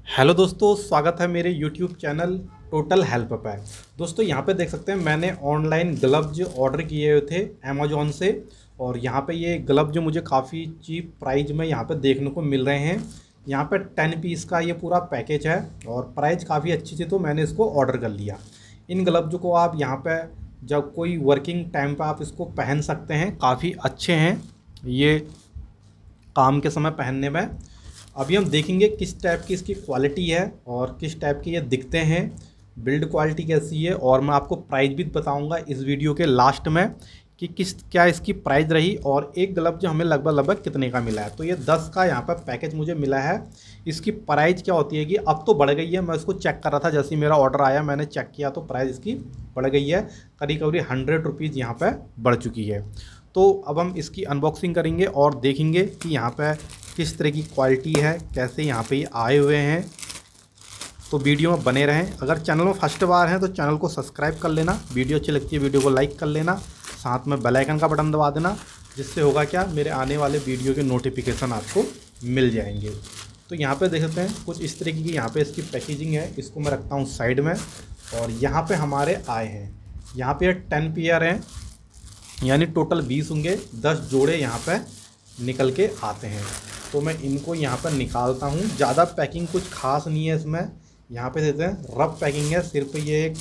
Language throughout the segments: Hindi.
हेलो दोस्तों, स्वागत है मेरे यूट्यूब चैनल टोटल हेल्प पे। दोस्तों यहाँ पे देख सकते हैं मैंने ऑनलाइन ग्लव्स ऑर्डर किए हुए थे अमेज़ॉन से। और यहाँ पे ये ग्लव्स जो मुझे काफ़ी चीप प्राइस में यहाँ पे देखने को मिल रहे हैं। यहाँ पे 10 पीस का ये पूरा पैकेज है और प्राइस काफ़ी अच्छी थी तो मैंने इसको ऑर्डर कर लिया। इन ग्लव्स को आप यहाँ पे जब कोई वर्किंग टाइम पर आप इसको पहन सकते हैं, काफ़ी अच्छे हैं ये काम के समय पहनने में। अभी हम देखेंगे किस टाइप की इसकी क्वालिटी है और किस टाइप के ये दिखते हैं, बिल्ड क्वालिटी कैसी है, और मैं आपको प्राइस भी बताऊंगा इस वीडियो के लास्ट में कि क्या इसकी प्राइस रही और एक ग्लव जो हमें लगभग कितने का मिला है। तो ये 10 का यहाँ पर पैकेज मुझे मिला है। इसकी प्राइस क्या होती है कि अब तो बढ़ गई है, मैं इसको चेक कर रहा था जैसे ही मेरा ऑर्डर आया मैंने चेक किया तो प्राइस इसकी बढ़ गई है, करीब 100 रुपीज़ यहाँ पर बढ़ चुकी है। तो अब हम इसकी अनबॉक्सिंग करेंगे और देखेंगे कि यहाँ पर किस तरह की क्वालिटी है, कैसे यहाँ पे ये आए हुए हैं। तो वीडियो में बने रहें। अगर चैनल में फर्स्ट बार हैं तो चैनल को सब्सक्राइब कर लेना, वीडियो अच्छी लगती है वीडियो को लाइक कर लेना, साथ में बेल आइकन का बटन दबा देना, जिससे होगा क्या, मेरे आने वाले वीडियो के नोटिफिकेशन आपको मिल जाएंगे। तो यहाँ पे देख सकते हैं कुछ इस तरीके की यहाँ पे इसकी पैकेजिंग है। इसको मैं रखता हूँ साइड में। और यहाँ पर हमारे आए हैं, यहाँ पर 10 पेयर हैं, यानी टोटल 20 होंगे, 10 जोड़े यहाँ पर निकल के आते हैं। तो मैं इनको यहाँ पर निकालता हूँ। ज़्यादा पैकिंग कुछ खास नहीं है इसमें, यहाँ पे देते हैं रफ पैकिंग है, सिर्फ ये एक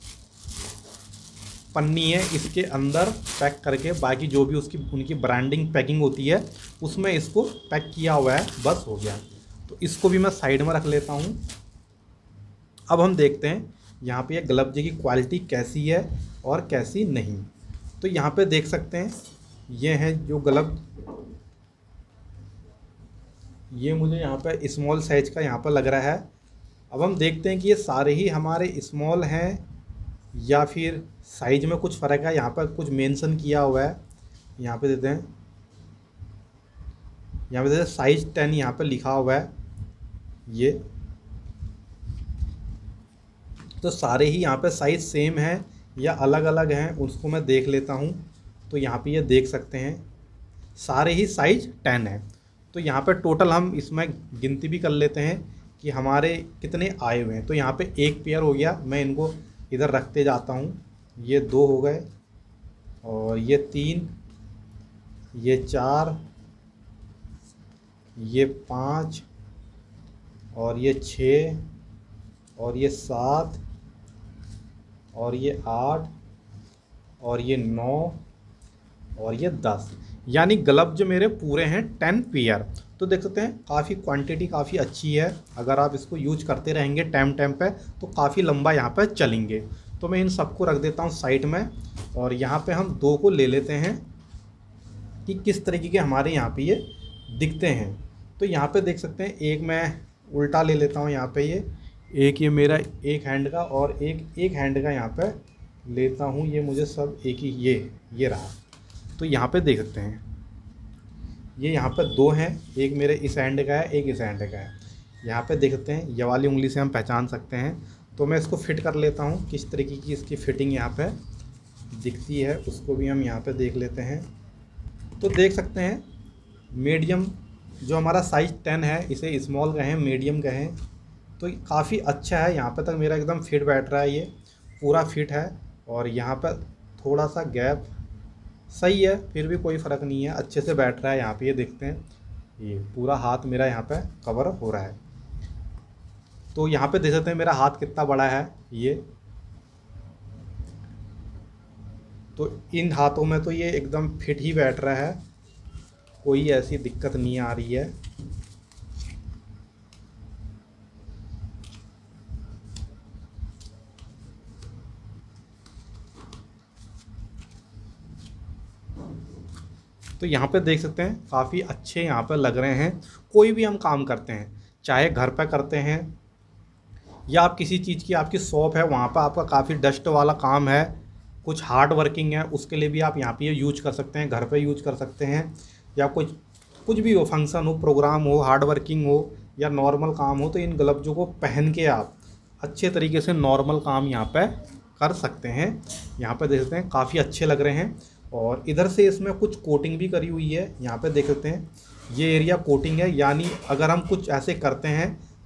पन्नी है इसके अंदर पैक करके, बाकी जो भी उनकी ब्रांडिंग पैकिंग होती है उसमें इसको पैक किया हुआ है, बस हो गया। तो इसको भी मैं साइड में रख लेता हूँ। अब हम देखते हैं यहाँ पे ये ग्लव्स की क्वालिटी कैसी है और कैसी नहीं। तो यहाँ पे देख सकते हैं ये है जो ग्लव, ये मुझे यहाँ पे स्मॉल साइज का यहाँ पर लग रहा है। अब हम देखते हैं कि ये सारे ही हमारे स्मॉल हैं या फिर साइज में कुछ फ़र्क है। यहाँ पर कुछ मेंशन किया हुआ है, यहाँ पे देते हैं, यहाँ पे देते हैं साइज 10 यहाँ पर लिखा हुआ है ये। तो सारे ही यहाँ पे साइज सेम है या अलग अलग हैं, उसको मैं देख लेता हूँ। तो यहाँ पे ये देख सकते हैं सारे ही साइज 10 है। तो यहाँ पे टोटल हम इसमें गिनती भी कर लेते हैं कि हमारे कितने आए हुए हैं। तो यहाँ पे एक पेयर हो गया, मैं इनको इधर रखते जाता हूँ। ये 2 हो गए और ये 3, ये 4, ये 5 और ये 6 और ये 7 और ये 8 और ये 9 और ये 10, यानी ग्लव जो मेरे पूरे हैं 10 पेयर। तो देख सकते हैं काफ़ी क्वांटिटी काफ़ी अच्छी है। अगर आप इसको यूज करते रहेंगे टाइम पे तो काफ़ी लंबा यहाँ पे चलेंगे। तो मैं इन सबको रख देता हूँ साइड में और यहाँ पे हम 2 को ले लेते हैं कि किस तरीके के हमारे यहाँ पे ये दिखते हैं। तो यहाँ पे देख सकते हैं एक मैं उल्टा ले लेता हूँ, यहाँ पे ये मेरा एक हैंड का और एक हैंड का यहाँ पे लेता हूँ। ये मुझे सब एक ही ये रहा। तो यहाँ पे देख सकते हैं ये यहाँ पे 2 हैं, एक मेरे इस हैंड का है, एक इस हैंड का है। यहाँ पे देख सकते हैं ये वाली उंगली से हम पहचान सकते हैं। तो मैं इसको फिट कर लेता हूँ, किस तरीके की इसकी फिटिंग यहाँ पे दिखती है उसको भी हम यहाँ पे देख लेते हैं। तो देख सकते हैं मीडियम जो हमारा साइज़ 10 है, इसे स्मॉल कहें मीडियम कहें, तो काफ़ी अच्छा है। यहाँ पे तक मेरा एकदम फिट बैठ रहा है, ये पूरा फिट है। और यहाँ पर थोड़ा सा गैप सही है, फिर भी कोई फ़र्क नहीं है, अच्छे से बैठ रहा है। यहाँ पे ये देखते हैं ये पूरा हाथ मेरा यहाँ पे कवर हो रहा है। तो यहाँ पे देख सकते हैं मेरा हाथ कितना बड़ा है ये। तो इन हाथों में तो ये एकदम फिट ही बैठ रहा है, कोई ऐसी दिक्कत नहीं आ रही है। तो यहाँ पे देख सकते हैं काफ़ी अच्छे यहाँ पर लग रहे हैं। कोई भी हम काम करते हैं, चाहे घर पर करते हैं या आप किसी चीज़ की आपकी शॉप है वहाँ पर आपका काफ़ी डस्ट वाला काम है, कुछ हार्ड वर्किंग है, उसके लिए भी आप यहाँ पे यूज कर सकते हैं, घर पे यूज कर सकते हैं। या कुछ भी हो, फंक्शन हो, प्रोग्राम हो, हार्ड वर्किंग हो या नॉर्मल काम हो, तो इन ग्लव्सों को पहन के आप अच्छे तरीके से नॉर्मल काम यहाँ पर कर सकते हैं। यहाँ पर देख सकते हैं काफ़ी अच्छे लग रहे हैं। और इधर से इसमें कुछ कोटिंग भी करी हुई है, यहाँ पे देख सकते हैं ये एरिया कोटिंग है, यानी अगर हम कुछ ऐसे करते हैं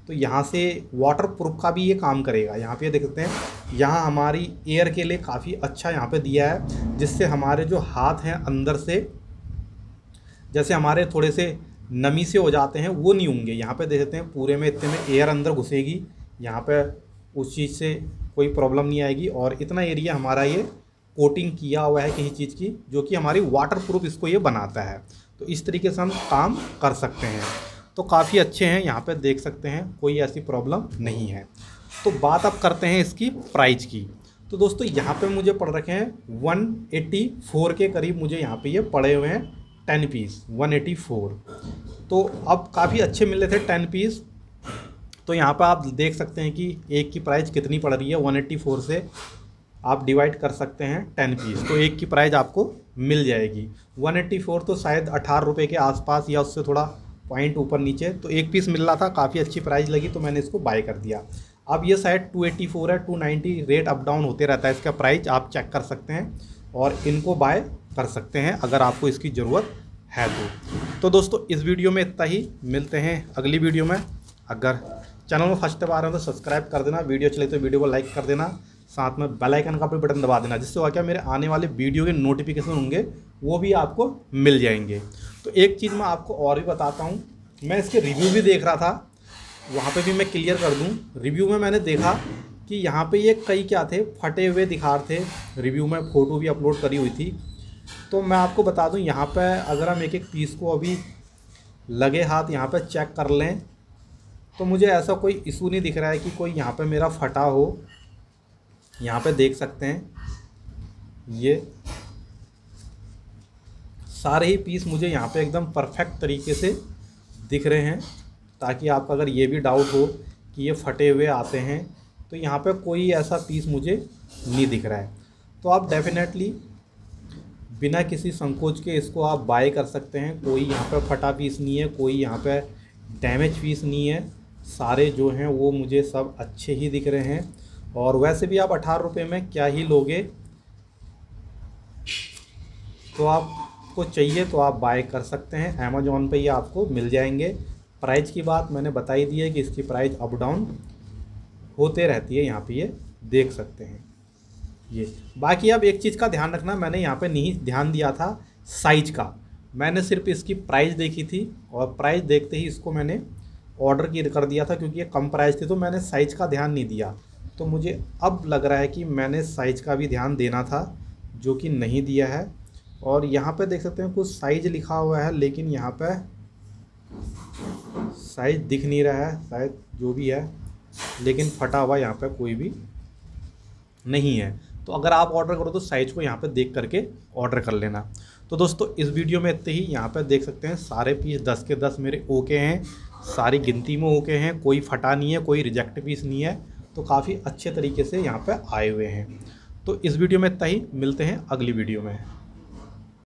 तो यहाँ से वाटर प्रूफ का भी ये काम करेगा। यहाँ पे देख सकते हैं, यहाँ हमारी एयर के लिए काफ़ी अच्छा यहाँ पे दिया है, जिससे हमारे जो हाथ हैं अंदर से जैसे हमारे थोड़े से नमी से हो जाते हैं वो नहीं होंगे। यहाँ पे देख सकते हैं पूरे में इतने में एयर अंदर घुसेगी, यहाँ पे उस चीज़ से कोई प्रॉब्लम नहीं आएगी। और इतना एरिया हमारा ये कोटिंग किया हुआ है किसी चीज़ की, जो कि हमारी वाटर प्रूफ इसको ये बनाता है। तो इस तरीके से हम काम कर सकते हैं। तो काफ़ी अच्छे हैं, यहाँ पे देख सकते हैं कोई ऐसी प्रॉब्लम नहीं है। तो बात अब करते हैं इसकी प्राइस की। तो दोस्तों यहाँ पे मुझे पड़ रखे हैं 184 के करीब, मुझे यहाँ पे ये पड़े हुए हैं 10 पीस 184। तो अब काफ़ी अच्छे मिल रहे थे 10 पीस। तो यहाँ पर आप देख सकते हैं कि एक की प्राइस कितनी पड़ रही है। 184 से आप डिवाइड कर सकते हैं 10 पीस, तो एक की प्राइस आपको मिल जाएगी 184। तो शायद 18 रुपये के आसपास या उससे थोड़ा पॉइंट ऊपर नीचे। तो एक पीस मिल रहा था, काफ़ी अच्छी प्राइस लगी तो मैंने इसको बाय कर दिया। अब ये शायद 284 है, 290 रेट अप डाउन होते रहता है इसका प्राइस, आप चेक कर सकते हैं और इनको बाय कर सकते हैं अगर आपको इसकी ज़रूरत है तो दोस्तों इस वीडियो में इतना ही, मिलते हैं अगली वीडियो में। अगर चैनल में फर्स्ट बार हैं तो सब्सक्राइब कर देना, वीडियो चले तो वीडियो को लाइक कर देना, साथ में बेल आइकन का भी बटन दबा देना, जिससे क्या मेरे आने वाले वीडियो के नोटिफिकेशन होंगे वो भी आपको मिल जाएंगे। तो एक चीज़ मैं आपको और भी बताता हूँ, मैं इसके रिव्यू भी देख रहा था, वहाँ पे भी मैं क्लियर कर दूँ। रिव्यू में मैंने देखा कि यहाँ पे ये कई क्या थे, फटे हुए दिखा रहे थे। रिव्यू में फ़ोटो भी अपलोड करी हुई थी। तो मैं आपको बता दूं, यहाँ पे अगर हम एक एक पीस को अभी लगे हाथ यहाँ पे चेक कर लें तो मुझे ऐसा कोई इशू नहीं दिख रहा है कि कोई यहाँ पे मेरा फटा हो। यहाँ पे देख सकते हैं ये सारे ही पीस मुझे यहाँ पे एकदम परफेक्ट तरीके से दिख रहे हैं, ताकि आपका अगर ये भी डाउट हो कि ये फटे हुए आते हैं तो यहाँ पे कोई ऐसा पीस मुझे नहीं दिख रहा है। तो आप डेफिनेटली बिना किसी संकोच के इसको आप बाय कर सकते हैं। कोई यहाँ पे फटा पीस नहीं है, कोई यहाँ पे डैमेज पीस नहीं है, सारे जो हैं वो मुझे सब अच्छे ही दिख रहे हैं। और वैसे भी आप 18 रुपये में क्या ही लोगे, तो आपको चाहिए तो आप बाय कर सकते हैं। अमेज़ॉन पे ये आपको मिल जाएंगे। प्राइस की बात मैंने बताई दी है कि इसकी प्राइस अप डाउन होते रहती है, यहाँ पे ये देख सकते हैं। ये बाकी अब एक चीज़ का ध्यान रखना, मैंने यहाँ पे नहीं ध्यान दिया था साइज का। मैंने सिर्फ इसकी प्राइस देखी थी और प्राइस देखते ही इसको मैंने ऑर्डर कर दिया था, क्योंकि ये कम प्राइस थी। तो मैंने साइज का ध्यान नहीं दिया। तो मुझे अब लग रहा है कि मैंने साइज का भी ध्यान देना था, जो कि नहीं दिया है। और यहाँ पे देख सकते हैं कुछ साइज लिखा हुआ है, लेकिन यहाँ पे साइज दिख नहीं रहा है, शायद जो भी है, लेकिन फटा हुआ यहाँ पे कोई भी नहीं है। तो अगर आप ऑर्डर करो तो साइज़ को यहाँ पे देख करके ऑर्डर कर लेना। तो दोस्तों इस वीडियो में इतने ही। यहाँ पे देख सकते हैं सारे पीस 10 के 10 मेरे ओके हैं, सारी गिनती में ओके हैं, कोई फटा नहीं है, कोई रिजेक्ट पीस नहीं है। तो काफ़ी अच्छे तरीके से यहाँ पे आए हुए हैं। तो इस वीडियो में इतना ही, मिलते हैं अगली वीडियो में।